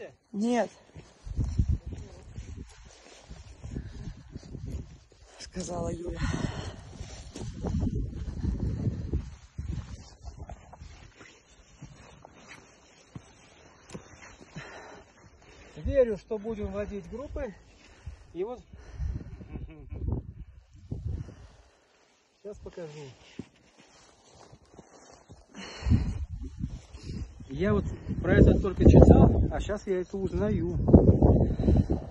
Хотите? Нет. Сказала Юля. Верю, что будем водить группы. И вот сейчас покажу. Я вот про это только читал, а сейчас я это узнаю.